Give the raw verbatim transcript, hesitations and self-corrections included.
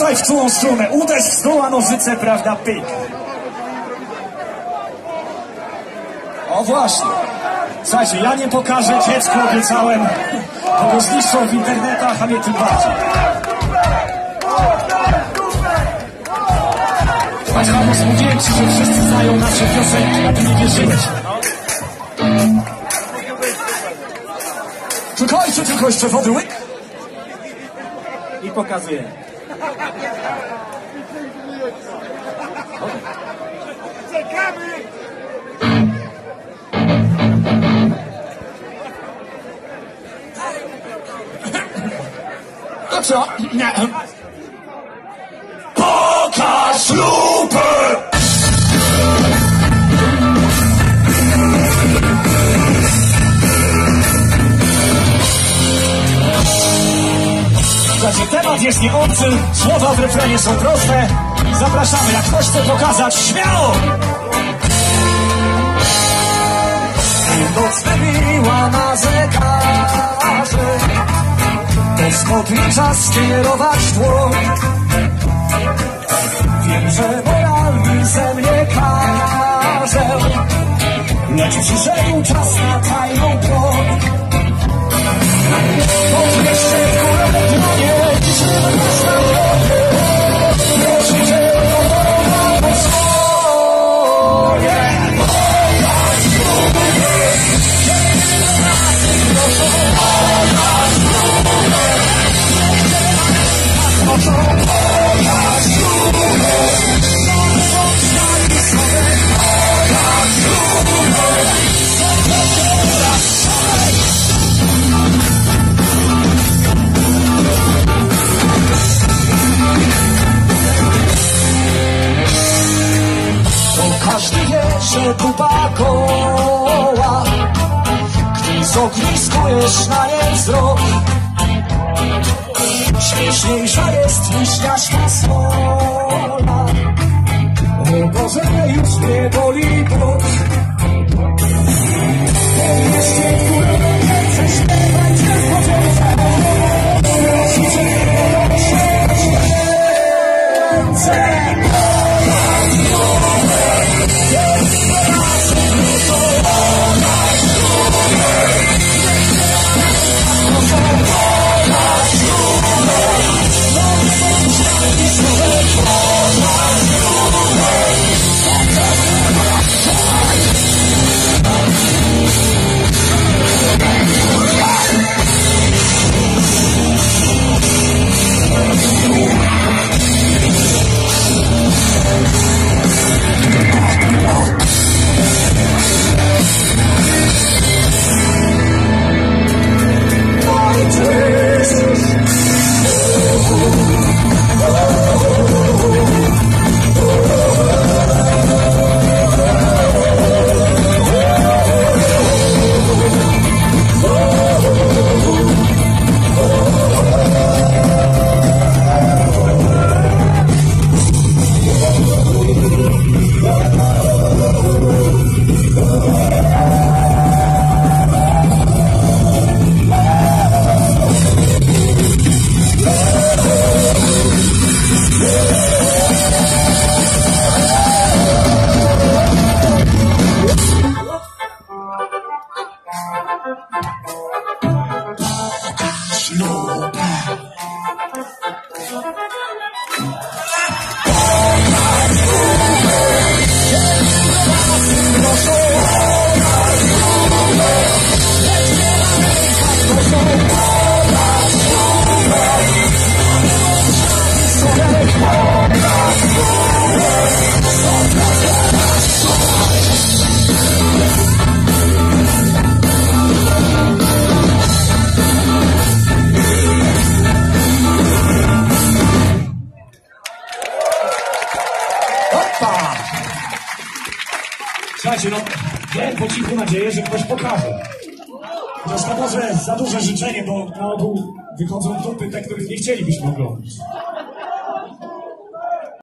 tutaj w czułą strunę, uderz w stół, a nożyce, prawda, pyk. O właśnie. Słuchajcie, ja nie pokażę dziecku, obiecałem, bo go zniszczą w internetach, a mnie tym bardziej. Słuchajcie, Ramos, mówiłem ci, że wszyscy znają nasze piosenki, a ty nie wierzyłeś. Czekajcie, tylko jeszcze wody łyk. I pokazuję. Czekamy! A co? Nie. Pokaż lupę! Słuchajcie, temat jest nieobcy, słowa w refrenie są proste. Zapraszamy, jak ktoś chce pokazać, śmiało! Nocne miła na zegarze, to spokój czas skierować dłoń. Wiem, że moralny ze mnie każe, lecz przyszedł czas na tajną broń. Podnieście w górę dłonie, trzymaj nas na głowie, prosicie o pomoc swoje. Pokaż lupę, kiedy razy proszą, pokaż lupę, proszą, pokaż lupę, pokaż każdy wie, że kupa koła, gdy z ogniskujesz na nie wzrok. Śmieszniejsza jest niż jaśna smola. O Boże, już mnie boli bóg. Podnieście w górę ręce, śpiewajcie w podzielce. Prosicie o święcie ręce. Słuchajcie, no, miałem po cichu nadzieję, że ktoś pokaże. Chociaż to może za duże życzenie, bo na ogół wychodzą dupy te, których nie chcielibyśmy oglądać.